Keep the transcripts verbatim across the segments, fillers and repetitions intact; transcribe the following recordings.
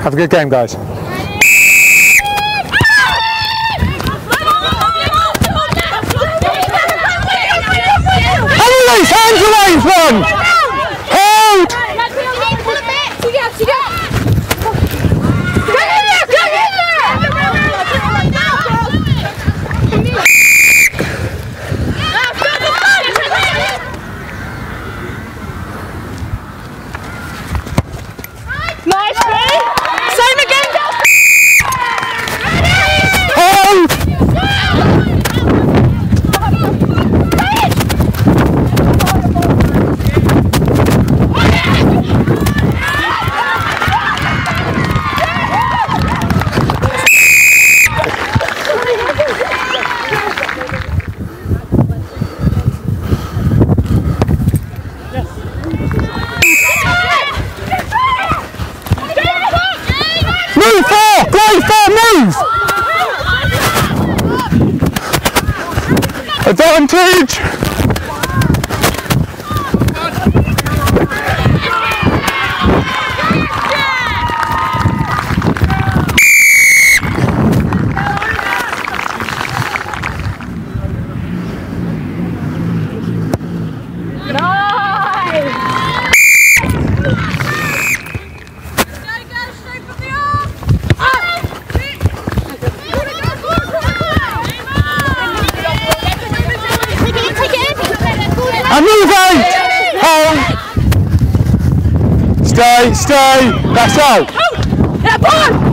Have a good game, guys. Release, hands away from! Hold! Nice, same again! Hold! Move, four! Play four, move! Advantage! And move out! Hold! Stay, stay! That's out! That ball!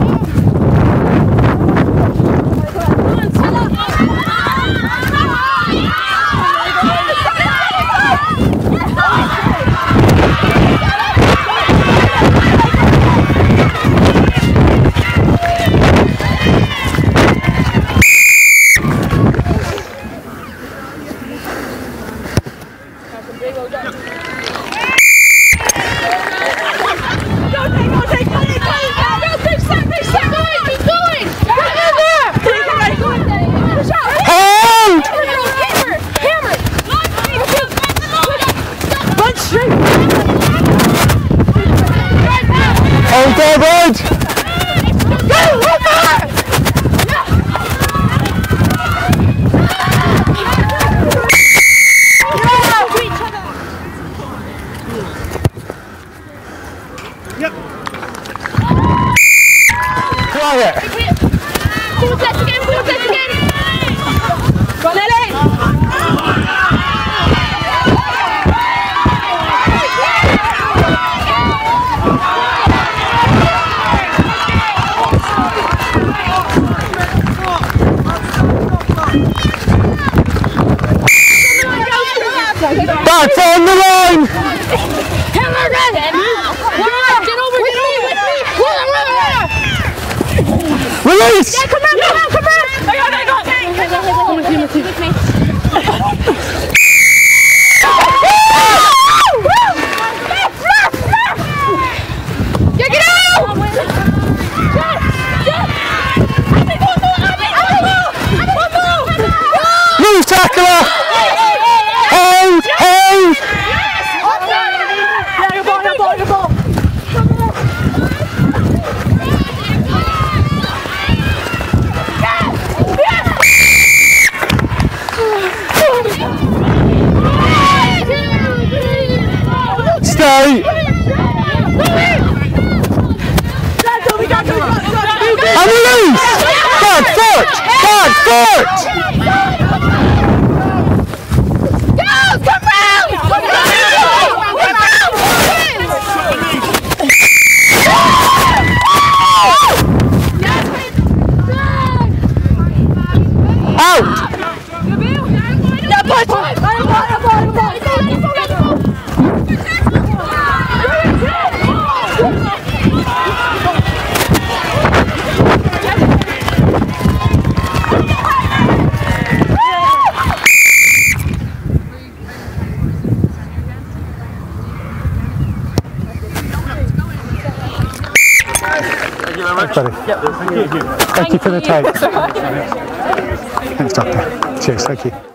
Hold forward! Go! Over! Yep. Quiet! Full set again, full set again! Go on, Ellie! Back on the line! Hammer, run! Get over, get over! Release! Yeah, come on, come on, come on! I got it, I got it! Come with me, with me, with me. Yeah, get out! Move, tackler! Hold! Hold! Yeah, your ball, your ball, your ball! Stay! And release! Back foot! Back foot! Go! Come round! Come Out! Yeah, push! Thanks, buddy. Yep. Thank, Thank you for the tape. Thanks, Doctor. Cheers, thank you.